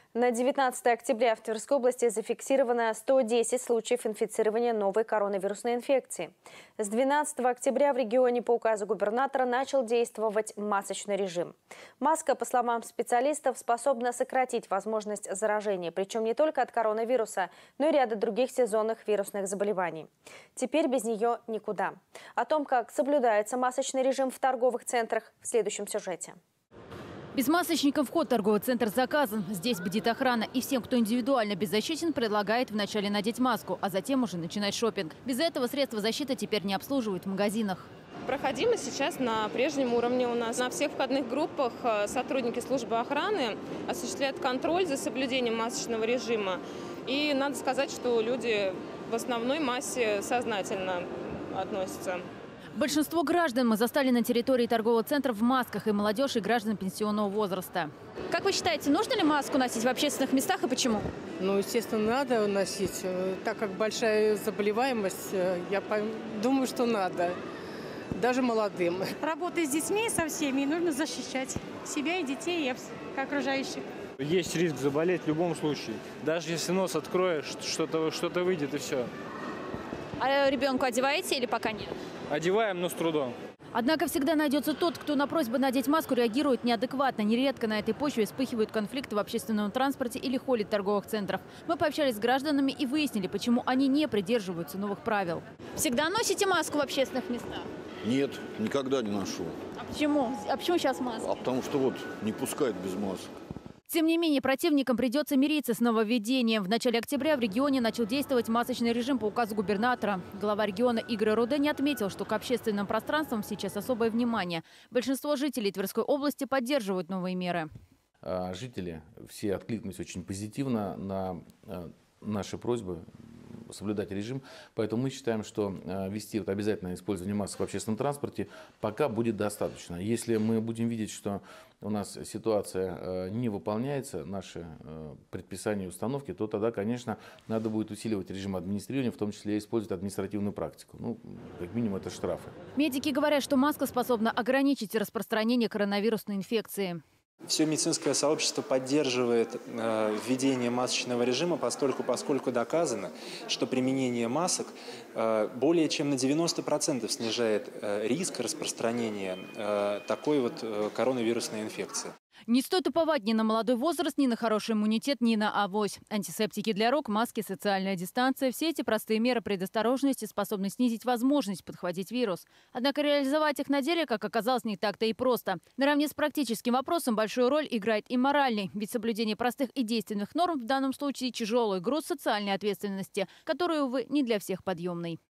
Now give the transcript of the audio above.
На 19 октября в Тверской области зафиксировано 110 случаев инфицирования новой коронавирусной инфекции. С 12 октября в регионе по указу губернатора начал действовать масочный режим. Маска, по словам специалистов, способна сократить возможность заражения, причем не только от коронавируса, но и ряда других сезонных вирусных заболеваний. Теперь без нее никуда. О том, как соблюдается масочный режим в торговых центрах, в следующем сюжете. Без масочников вход в торговый центр заказан. Здесь бдит охрана. И всем, кто индивидуально беззащитен, предлагает вначале надеть маску, а затем уже начинать шопинг. Без этого средства защиты теперь не обслуживают в магазинах. Проходимость сейчас на прежнем уровне у нас. На всех входных группах сотрудники службы охраны осуществляют контроль за соблюдением масочного режима. И надо сказать, что люди в основной массе сознательно относятся. Большинство граждан мы застали на территории торгового центра в масках, и молодежь, и граждан пенсионного возраста. Как вы считаете, нужно ли маску носить в общественных местах и почему? Ну, естественно, надо носить. Так как большая заболеваемость, я думаю, что надо. Даже молодым. Работая с детьми, со всеми, нужно защищать себя и детей, и окружающих. Есть риск заболеть в любом случае. Даже если нос откроешь, что-то выйдет и все. А ребенку одеваете или пока нет? Одеваем, но с трудом. Однако всегда найдется тот, кто на просьбу надеть маску реагирует неадекватно. Нередко на этой почве вспыхивают конфликты в общественном транспорте или холле торговых центров. Мы пообщались с гражданами и выяснили, почему они не придерживаются новых правил. Всегда носите маску в общественных местах? Нет, никогда не ношу. А почему? А почему сейчас маска? А потому что вот не пускают без масок. Тем не менее, противникам придется мириться с нововведением. В начале октября в регионе начал действовать масочный режим по указу губернатора. Глава региона Игорь Рудень отметил, что к общественным пространствам сейчас особое внимание. Большинство жителей Тверской области поддерживают новые меры. Жители все откликнулись очень позитивно на наши просьбы соблюдать режим. Поэтому мы считаем, что ввести обязательное использование масок в общественном транспорте пока будет достаточно. Если мы будем видеть, что у нас ситуация не выполняется, наши предписания и установки, то тогда, конечно, надо будет усиливать режим администрирования, в том числе использовать административную практику. Ну, как минимум, это штрафы. Медики говорят, что маска способна ограничить распространение коронавирусной инфекции. Все медицинское сообщество поддерживает введение масочного режима, поскольку доказано, что применение масок более чем на 90% снижает риск распространения такой вот коронавирусной инфекции. Не стоит уповать ни на молодой возраст, ни на хороший иммунитет, ни на авось. Антисептики для рук, маски, социальная дистанция – все эти простые меры предосторожности способны снизить возможность подхватить вирус. Однако реализовать их на деле, как оказалось, не так-то и просто. Наравне с практическим вопросом большую роль играет и моральный. Ведь соблюдение простых и действенных норм в данном случае тяжелый груз социальной ответственности, который, увы, не для всех подъемный.